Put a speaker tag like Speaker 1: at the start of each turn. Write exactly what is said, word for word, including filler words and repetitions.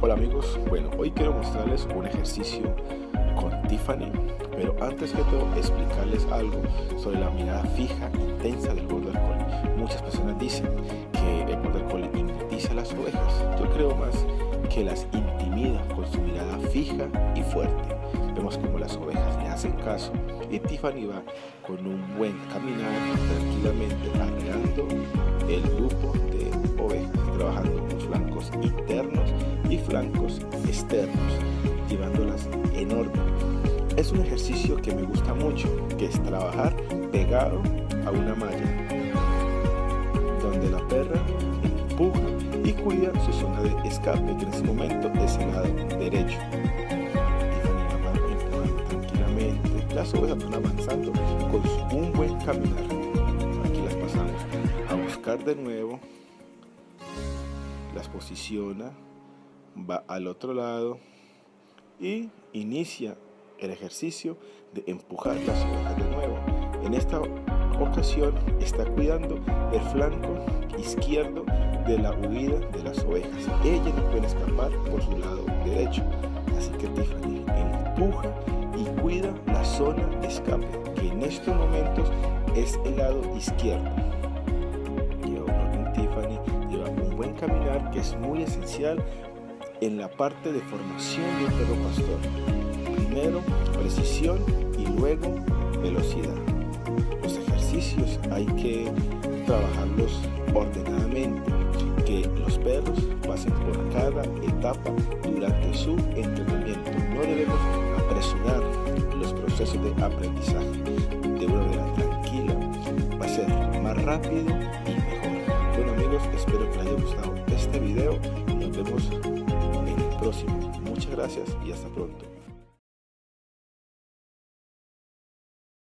Speaker 1: Hola amigos, bueno, hoy quiero mostrarles un ejercicio con Tiffany, pero antes que todo explicarles algo sobre la mirada fija e intensa del Border Collie. Muchas personas dicen que el Border Collie hipnotiza a las ovejas. Yo creo más que las intimida con su mirada fija y fuerte. Vemos como las ovejas le hacen caso y Tiffany va con un buen caminar tranquilamente arreando el grupo de ovejas, trabajando con flancos internos y flancos externos, llevándolas en orden. Es un ejercicio que me gusta mucho, que es trabajar pegado a una malla, donde la perra empuja y cuida su zona de escape, que en este momento es el lado derecho. Tiffany va empujando tranquilamente, las ovejas van avanzando con un buen caminar. Aquí las pasamos a buscar de nuevo, las posiciona, va al otro lado y inicia el ejercicio de empujar las ovejas de nuevo. En esta ocasión está cuidando el flanco izquierdo de la huida de las ovejas. Ellas no pueden escapar por su lado derecho, así que Tiffany empuja y cuida la zona de escape, que en estos momentos es el lado izquierdo. Tiffany lleva un buen caminar, que es muy esencial en la parte de formación de un perro pastor. Primero precisión y luego velocidad. Los ejercicios hay que trabajarlos ordenadamente, que los perros pasen por cada etapa durante su entrenamiento. No debemos apresurar los procesos de aprendizaje. De una manera tranquila, va a ser más rápido y mejor. Bueno amigos, espero que les haya gustado este video y nos vemos en el próximo. Muchas gracias y hasta pronto.